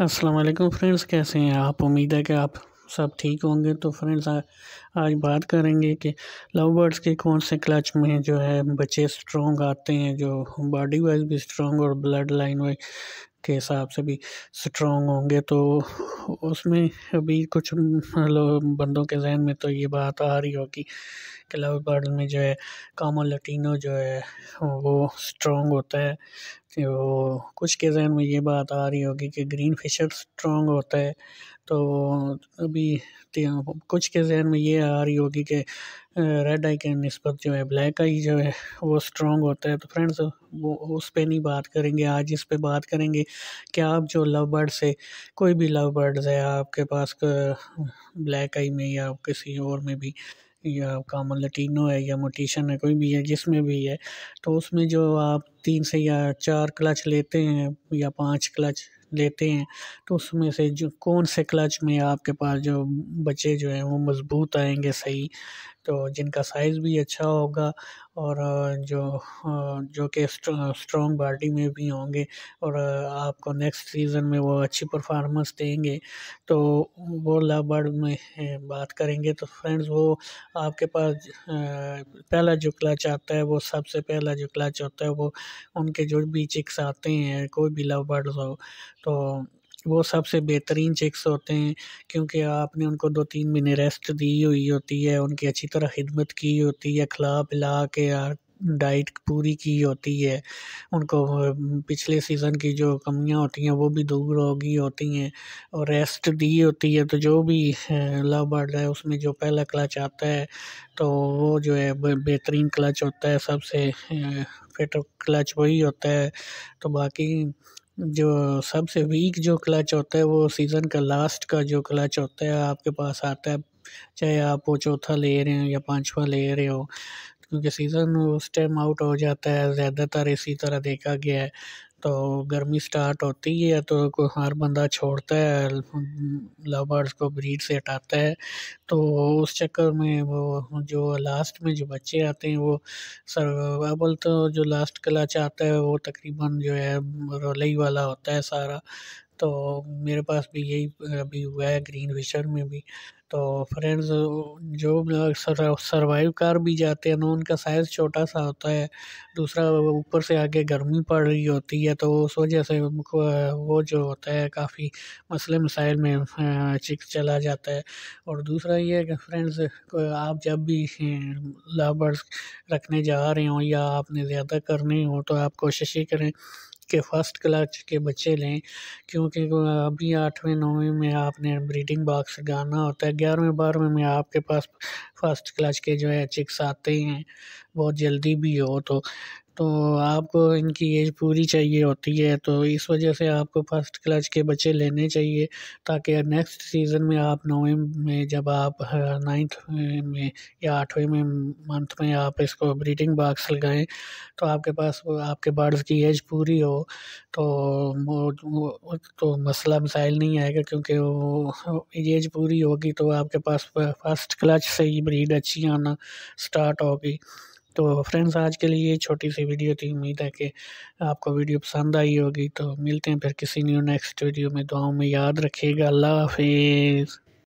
अस्सलाम वालेकुम फ्रेंड्स, कैसे हैं आप। उम्मीद है कि आप सब ठीक होंगे। तो फ्रेंड्स आज बात करेंगे कि लव बर्ड्स के कौन से क्लच में जो है बच्चे स्ट्रॉन्ग आते हैं, जो बॉडी वाइज भी स्ट्रॉन्ग और ब्लड लाइन वाइज के हिसाब से भी स्ट्रॉन्ग होंगे। तो उसमें अभी कुछ बंदों के जहन में तो ये बात आ रही होगी कि लव बर्ड्स में जो है कामो लैटिनो जो है वो स्ट्रॉन्ग होता है। तो कुछ के जहन में ये बात आ रही होगी कि ग्रीन फिशर स्ट्रॉन्ग होता है। तो अभी कुछ के जहन में ये आ रही होगी कि रेड आई के निस्बत जो है ब्लैक आई जो है वो स्ट्रॉन्ग होता है। तो फ्रेंड्स वो उस पे नहीं बात करेंगे, आज इस पे बात करेंगे कि आप जो लव बर्ड से कोई भी लव बर्ड्स है आपके पास ब्लैक आई में या किसी और में भी, या कामन लैटिनो है या मोटिशन है, कोई भी है जिसमें भी है, तो उसमें जो आप 3 से या 4 क्लच लेते हैं या 5 क्लच लेते हैं, तो उसमें से जो कौन से क्लच में आपके पास जो बच्चे जो हैं वो मज़बूत आएंगे सही, तो जिनका साइज़ भी अच्छा होगा और जो कि स्ट्रॉन्ग बॉडी में भी होंगे और आपको नेक्स्ट सीज़न में वो अच्छी परफॉर्मेंस देंगे। तो वो लव बर्ड में बात करेंगे। तो फ्रेंड्स वो आपके पास पहला जो क्लच आता है, वो सबसे पहला जो क्लच होता है वो उनके जो भी चिक्स आते हैं, कोई भी लव बर्ड्स हो, तो वो सबसे बेहतरीन चिक्स होते हैं, क्योंकि आपने उनको 2-3 महीने रेस्ट दी हुई होती है, उनकी अच्छी तरह खिदमत की होती है, खिला पिला के यार डाइट पूरी की होती है, उनको पिछले सीज़न की जो कमियां होती हैं वो भी दूर हो गई होती हैं और रेस्ट दी होती है। तो जो भी लव बर्ड है उसमें जो पहला क्लच आता है, तो वो जो है बेहतरीन क्लच होता है, सबसे फिट क्लच वही होता है। तो बाकी जो सबसे वीक जो क्लच होता है वो सीज़न का लास्ट का जो क्लच होता है आपके पास आता है, चाहे आप वो चौथा ले रहे हो या पांचवा ले रहे हो, क्योंकि सीज़न उस टाइम आउट हो जाता है, ज़्यादातर इसी तरह देखा गया है। तो गर्मी स्टार्ट होती है तो हर बंदा छोड़ता है, लव बर्ड्स को ब्रीड से हटाता है। तो उस चक्कर में वो जो लास्ट में जो बच्चे आते हैं वो सर्वाइवल, तो जो लास्ट क्लच आता है वो तकरीबन जो है रोलई वाला होता है सारा। तो मेरे पास भी यही अभी हुआ है ग्रीन फिशर में भी। तो फ्रेंड्स जो सरवाइव कर भी जाते हैं ना, उनका साइज़ छोटा सा होता है, दूसरा ऊपर से आगे गर्मी पड़ रही होती है, तो उस वजह से उनको वो जो होता है काफ़ी मसले मसाइल में चिक्स चला जाता है। और दूसरा ये है कि फ्रेंड्स आप जब भी लव बर्ड्स रखने जा रहे हों या आपने ज़्यादा करने हो, तो आप कोशिश ये करें कि फ़र्स्ट क्लच के बच्चे लें, क्योंकि अभी 8वें 9वें में आपने ब्रीडिंग बॉक्स लगाना होता है, 11वें 12वें में आपके पास फर्स्ट क्लच के जो है चिक्स आते हैं बहुत जल्दी भी हो। तो आपको इनकी एज पूरी चाहिए होती है, तो इस वजह से आपको फर्स्ट क्लच के बच्चे लेने चाहिए, ताकि नेक्स्ट सीज़न में आप 9वें में जब आप 9th में या 8वें में मंथ में आप इसको ब्रीडिंग बॉक्स लगाएं, तो आपके पास वो आपके बर्ड्स की एज पूरी हो, तो तो मसला मसाइल नहीं आएगा, क्योंकि वो एज पूरी होगी तो आपके पास फर्स्ट क्लच से ही ब्रीड अच्छी आना स्टार्ट होगी। तो फ्रेंड्स आज के लिए ये छोटी सी वीडियो थी, उम्मीद है कि आपको वीडियो पसंद आई होगी। तो मिलते हैं फिर किसी न्यू नेक्स्ट वीडियो में, दुआओं में याद रखिएगा। अल्लाह हाफिज़।